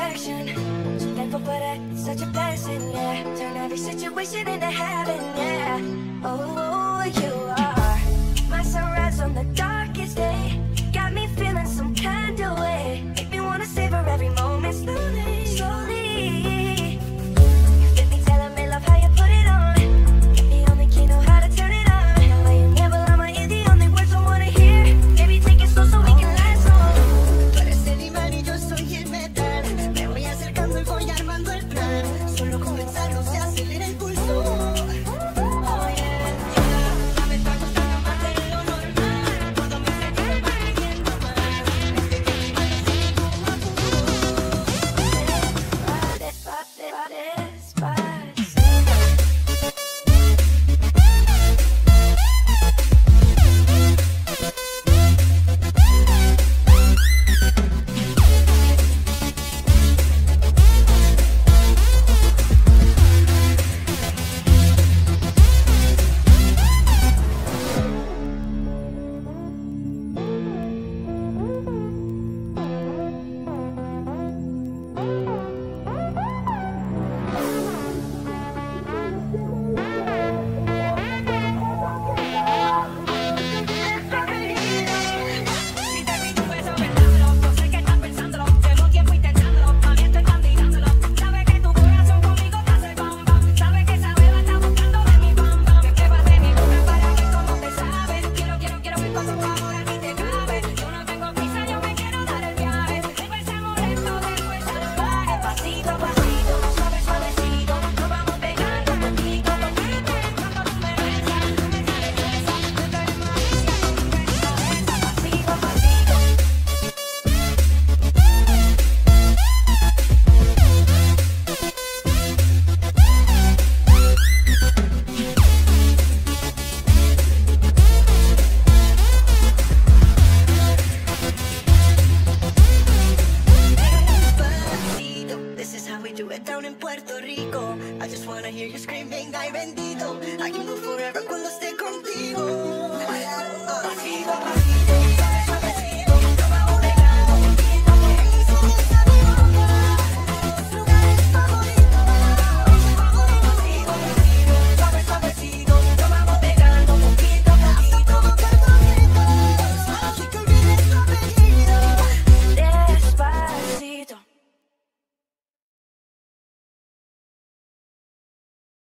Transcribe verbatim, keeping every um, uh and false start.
perfection. So thankful for that, it's such a blessing, yeah. Turn every situation into heaven, yeah. Oh, you are my sunrise on the darkest day. Got me feeling some kind of way. Make me wanna savor every moment slowly, slowly. You fit me, telling me love how you put it on. The only key know how to turn it on. The way you never lie my ear, the only words I wanna hear. Baby, take it slow so we can last long. Tú eres el imán y yo soy el metal. Me voy acercando y voy armando el plan. Solo comenzarlo se acelera el pulso. Oh yeah, ya me está gustando más de lo normal. Todo mi cerebro va pidiendo más. Este viaje va así como a Quiero, quiero, quiero ver cuando